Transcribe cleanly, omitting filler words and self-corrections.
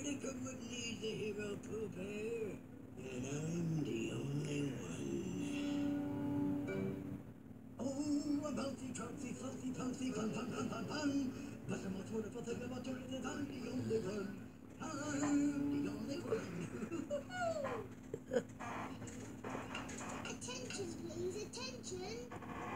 Whittaker wouldn't need the hero poop hair, and I'm the only one. Oh, a bouncy, trouncy, flouncy, pouncy, fun, fun, fun, fun, fun. But the most wonderful thing about turtles is I'm the only one. I'm the only one. Attention, please, attention.